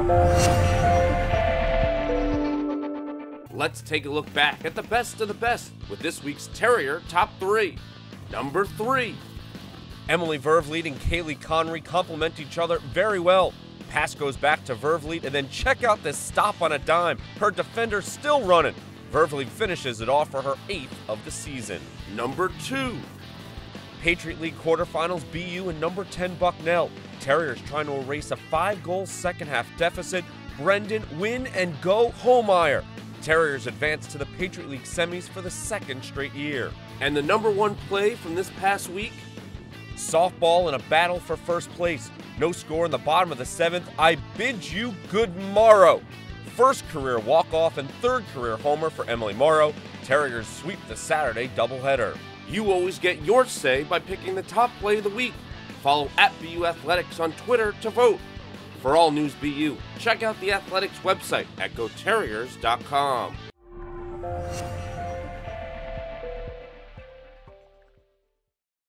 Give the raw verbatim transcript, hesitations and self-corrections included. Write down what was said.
Let's take a look back at the best of the best with this week's Terrier Top three. Number three. Emily Vervleet and Kaylee Connery complement each other very well. Pass goes back to Vervleet, and then check out this stop on a dime. Her defender's still running. Vervleet finishes it off for her eighth of the season. Number two. Patriot League quarterfinals, B U and number ten Bucknell. Terriers trying to erase a five-goal second-half deficit. Brendan, win and go Holmeyer. Terriers advance to the Patriot League semis for the second straight year. And the number one play from this past week? Softball in a battle for first place. No score in the bottom of the seventh. I bid you good morrow. First career walk-off and third career homer for Emily Morrow. Terriers sweep the Saturday doubleheader. You always get your say by picking the top play of the week. Follow at B U Athletics on Twitter to vote. For all news B U, check out the Athletics website at go terriers dot com.